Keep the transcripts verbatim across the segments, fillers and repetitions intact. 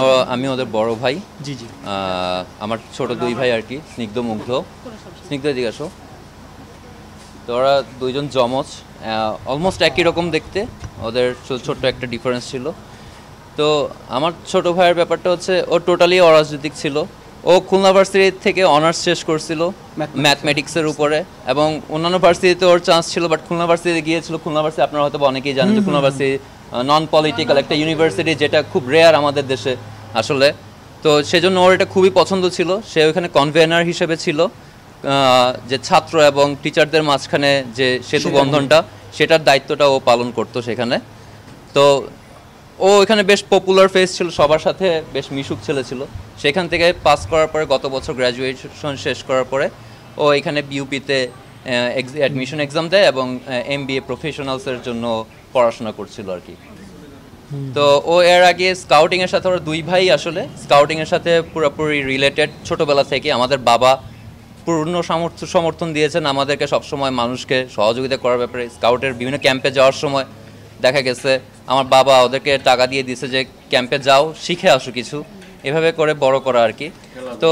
আমি ওদের বড় ভাই। জি জি আমার ছোট দুই ভাই আর কি, স্নিগ্ধ মুগ্ধ। স্নিগ্ধ এদিকে আসো। তো ওরা দুইজন জমজ, অলমোস্ট একই রকম দেখতে, ওদের ছোট্ট একটা ডিফারেন্স ছিল। তো আমার ছোট ভাইয়ের ব্যাপারটা হচ্ছে ও টোটালি অরাজনৈতিক ছিল। ও খুলনা ভার্সিটি থেকে অনার্স শেষ করছিল ম্যাথমেটিক্সের উপরে, এবং অন্যান্য ভার্সিটিতে ওর চান্স ছিল, বাট খুলনা ভার্সিটিতে গিয়েছিল। খুলনা ভার্সিটি আপনারা হয়তো অনেকেই জানেন যে খুলনা ভার্সিটি নন পলিটিক্যাল একটা ইউনিভার্সিটি, যেটা খুব রেয়ার আমাদের দেশে আসলে। তো সেজন্য ওর এটা খুবই পছন্দ ছিল। সে ওইখানে কনভেনার হিসেবে ছিল, যে ছাত্র এবং টিচারদের মাঝখানে যে সেতু বন্ধনটা, সেটার দায়িত্বটা ও পালন করতো সেখানে। তো ও এখানে বেশ পপুলার ফেস ছিল, সবার সাথে বেশ মিশুক ছেলে ছিল। সেখান থেকে পাস করার পরে গত বছর গ্র্যাজুয়েশন শেষ করার পরে ও এখানে বিউপিতে অ্যাডমিশন এক্সাম দেয় এবং এম বি এ প্রফেশনালসের জন্য পড়াশোনা করছিল আর কি। তো ও এর আগে স্কাউটিংয়ের সাথে, ওরা দুই ভাই আসলে স্কাউটিংয়ের সাথে পুরোপুরি রিলেটেড ছোটোবেলা থেকে। আমাদের বাবা পূর্ণ সামর্থ্য সমর্থন দিয়েছেন আমাদেরকে সবসময় মানুষকে সহযোগিতা করার ব্যাপারে। স্কাউটের বিভিন্ন ক্যাম্পে যাওয়ার সময় দেখা গেছে আমার বাবা ওদেরকে টাকা দিয়ে দিয়েছে যে ক্যাম্পে যাও, শিখে আসো কিছু, এভাবে করে বড় করা আর কি। তো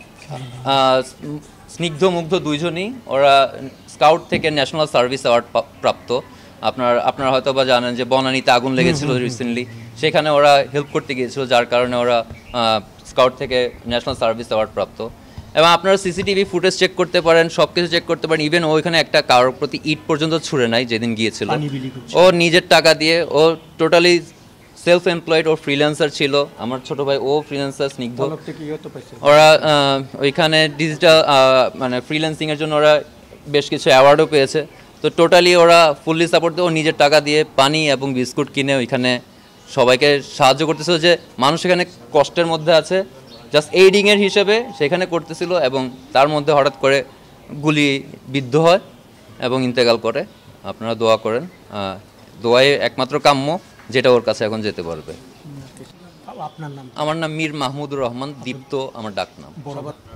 স্নিগ্ধ মুগ্ধ দুইজনই ওরা স্কাউট থেকে ন্যাশনাল সার্ভিস অ্যাওয়ার্ড প্রাপ্ত। আপনার আপনারা হয়তো বা জানেন যে বনানীতে আগুন লেগেছিল রিসেন্টলি, সেখানে ওরা হেল্প করতে গিয়েছিল, যার কারণে ওরা স্কাউট থেকে ন্যাশনাল সার্ভিস অ্যাওয়ার্ড প্রাপ্ত। এবং আপনারা সিসিটিভি ফুটেজ চেক করতে পারেন, সব কিছু চেক করতে পারেন। ইভেন ওইখানে একটা কারোর প্রতি ইট পর্যন্ত ছুঁড়ে নাই যেদিন গিয়েছিল। ও নিজের টাকা দিয়ে, ও টোটালি সেলফ এমপ্লয়েড, ও ফ্রিল্যান্সার ছিল। আমার ছোট ভাই ও ফ্রিল্যান্সার, স্নিগ্ধ। ওরা ওইখানে ডিজিটাল মানে ফ্রিল্যান্সিংয়ের জন্য ওরা বেশ কিছু অ্যাওয়ার্ডও পেয়েছে। তো টোটালি ওরা ফুললি সাপোর্ট দিয়ে, ও নিজের টাকা দিয়ে পানি এবং বিস্কুট কিনে ওইখানে সবাইকে সাহায্য করতেছিল। যে মানুষ এখানে কষ্টের মধ্যে আছে, জাস্ট এইডিংয়ের হিসেবে সেখানে করতেছিল, এবং তার মধ্যে হঠাৎ করে গুলি বিদ্ধ হয় এবং ইন্তেকাল করে। আপনারা দোয়া করেন, দোয়াই একমাত্র কাম্য, যেটা ওর কাছে এখন যেতে পারবে। আমার নাম মীর মাহমুদুর রহমান, দীপ্ত আমার ডাক নাম।